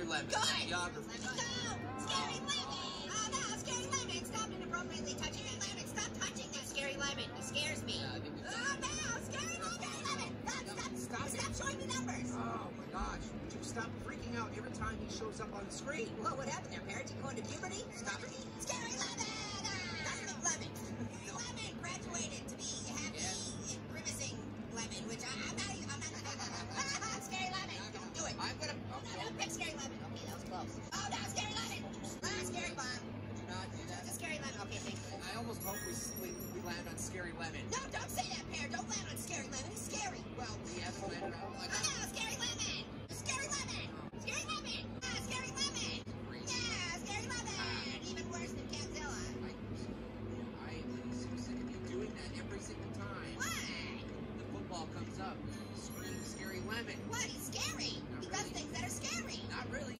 Scary Lemon. Good! Geography. Let's go! Scary Lemon! Oh no, Scary Lemon! Stop inappropriately touching that lemon! Stop touching that Scary Lemon! He scares me! Yeah, I think Oh no! Scary Lemon! Stop showing me numbers! Oh my gosh, would you stop freaking out every time he shows up on the screen? Well, what happened there, parents? You going to puberty? Stop it! Scary Lemon! Lemon! Lemon graduated to be happy and grimacing Lemon, which I'm not Scary Lemon! Don't do it! I'm gonna... No, pick Scary Lemon! Okay, that was close. Oh no, Scary Lemon! Scary Bomb! Would you not do that? It's a Scary Lemon. Okay, thanks. I almost hope we land on Scary Lemon. No, don't say that, Pear. Don't land on Scary Lemon. He's scary. Well, we haven't landed on... Oh no, Scary Lemon! Scary Lemon! Scary Lemon! Scary Lemon! Yeah, Scary Lemon! Even worse than Godzilla. I am so sick of you doing that every single